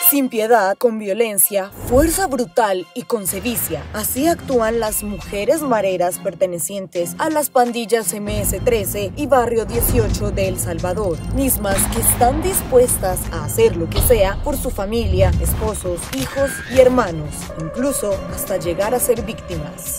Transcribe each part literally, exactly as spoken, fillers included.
Sin piedad, con violencia, fuerza brutal y con sevicia. Así actúan las mujeres mareras pertenecientes a las pandillas eme ese trece y Barrio dieciocho de El Salvador, mismas que están dispuestas a hacer lo que sea por su familia, esposos, hijos y hermanos, incluso hasta llegar a ser víctimas.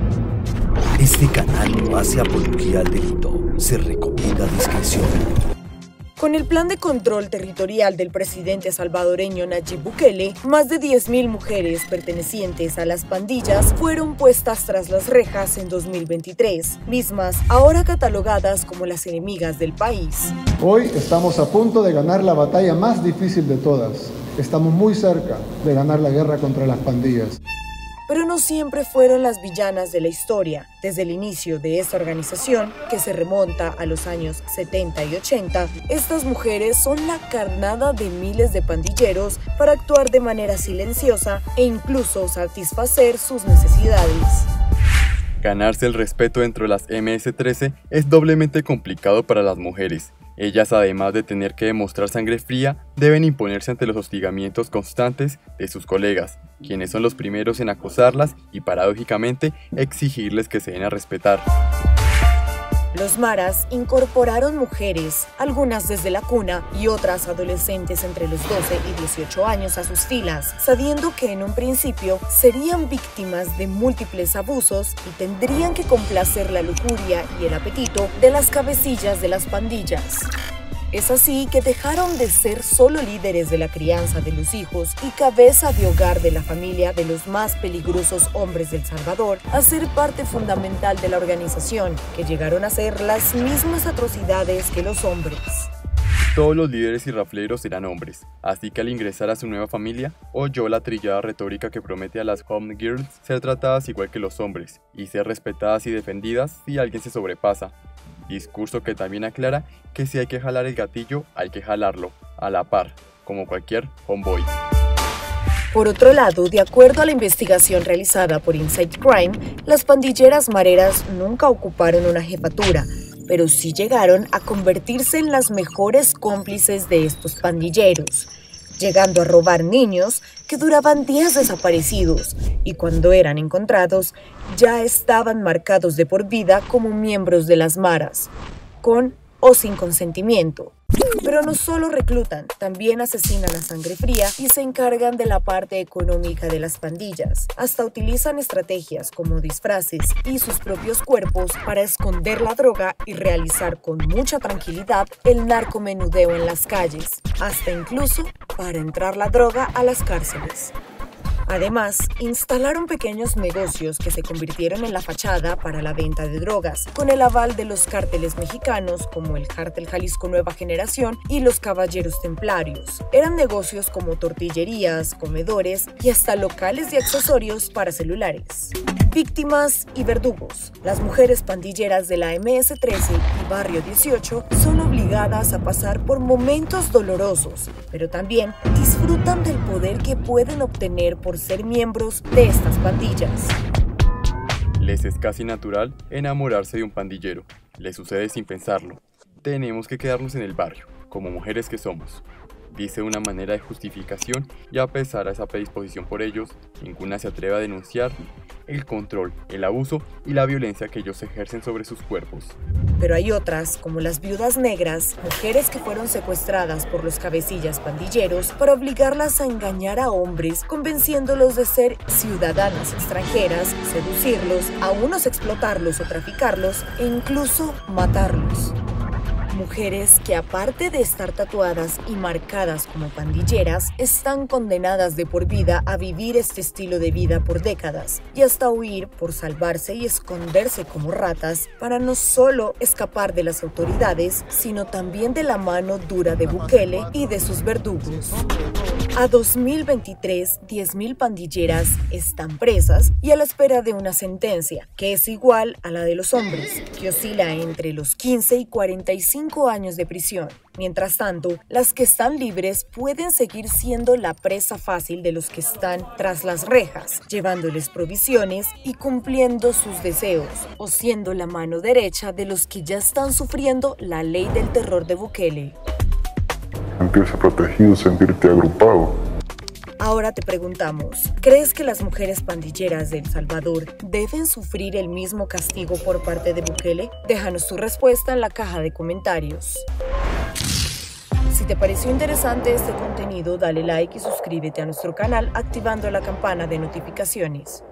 Este canal no hace apología al delito. Se recomienda discreción. Con el plan de control territorial del presidente salvadoreño Nayib Bukele, más de diez mil mujeres pertenecientes a las pandillas fueron puestas tras las rejas en dos mil veintitrés, mismas ahora catalogadas como las enemigas del país. Hoy estamos a punto de ganar la batalla más difícil de todas. Estamos muy cerca de ganar la guerra contra las pandillas. Pero no siempre fueron las villanas de la historia. Desde el inicio de esta organización, que se remonta a los años setenta y ochenta, estas mujeres son la carnada de miles de pandilleros para actuar de manera silenciosa e incluso satisfacer sus necesidades. Ganarse el respeto dentro de las eme ese trece es doblemente complicado para las mujeres. Ellas, además de tener que demostrar sangre fría, deben imponerse ante los hostigamientos constantes de sus colegas, quienes son los primeros en acosarlas y, paradójicamente, exigirles que se den a respetar. Los maras incorporaron mujeres, algunas desde la cuna y otras adolescentes entre los doce y dieciocho años a sus filas, sabiendo que en un principio serían víctimas de múltiples abusos y tendrían que complacer la lujuria y el apetito de las cabecillas de las pandillas. Es así que dejaron de ser solo líderes de la crianza de los hijos y cabeza de hogar de la familia de los más peligrosos hombres del Salvador a ser parte fundamental de la organización, que llegaron a hacer las mismas atrocidades que los hombres. Todos los líderes y rafleros eran hombres, así que al ingresar a su nueva familia, oyó la trillada retórica que promete a las home girls ser tratadas igual que los hombres y ser respetadas y defendidas si alguien se sobrepasa. Discurso que también aclara que si hay que jalar el gatillo, hay que jalarlo, a la par, como cualquier homeboy. Por otro lado, de acuerdo a la investigación realizada por Inside Crime, las pandilleras mareras nunca ocuparon una jefatura, pero sí llegaron a convertirse en las mejores cómplices de estos pandilleros, llegando a robar niños que duraban días desaparecidos y cuando eran encontrados ya estaban marcados de por vida como miembros de las maras, con o sin consentimiento. Pero no solo reclutan, también asesinan a sangre fría y se encargan de la parte económica de las pandillas. Hasta utilizan estrategias como disfraces y sus propios cuerpos para esconder la droga y realizar con mucha tranquilidad el narcomenudeo en las calles, hasta incluso para entrar la droga a las cárceles. Además, instalaron pequeños negocios que se convirtieron en la fachada para la venta de drogas, con el aval de los cárteles mexicanos como el Cártel Jalisco Nueva Generación y los Caballeros Templarios. Eran negocios como tortillerías, comedores y hasta locales de accesorios para celulares. Víctimas y verdugos. Las mujeres pandilleras de la eme ese trece y Barrio dieciocho son obligadas a pasar por momentos dolorosos, pero también disfrutan del poder que pueden obtener por ser miembros de estas pandillas. Les es casi natural enamorarse de un pandillero. Les sucede sin pensarlo. Tenemos que quedarnos en el barrio, como mujeres que somos, dice una manera de justificación, y a pesar de esa predisposición por ellos, ninguna se atreve a denunciar el control, el abuso y la violencia que ellos ejercen sobre sus cuerpos. Pero hay otras, como las viudas negras, mujeres que fueron secuestradas por los cabecillas pandilleros para obligarlas a engañar a hombres, convenciéndolos de ser ciudadanas extranjeras, seducirlos, a unos explotarlos o traficarlos e incluso matarlos. Mujeres que, aparte de estar tatuadas y marcadas como pandilleras, están condenadas de por vida a vivir este estilo de vida por décadas y hasta huir por salvarse y esconderse como ratas para no solo escapar de las autoridades, sino también de la mano dura de Bukele y de sus verdugos. A dos mil veintitrés, diez mil pandilleras están presas y a la espera de una sentencia, que es igual a la de los hombres, que oscila entre los quince y cuarenta y cinco años de prisión. Mientras tanto, las que están libres pueden seguir siendo la presa fácil de los que están tras las rejas, llevándoles provisiones y cumpliendo sus deseos, o siendo la mano derecha de los que ya están sufriendo la ley del terror de Bukele. Sentirse protegido, sentirte agrupado. Ahora te preguntamos, ¿crees que las mujeres pandilleras de El Salvador deben sufrir el mismo castigo por parte de Bukele? Déjanos tu respuesta en la caja de comentarios. Si te pareció interesante este contenido, dale like y suscríbete a nuestro canal activando la campana de notificaciones.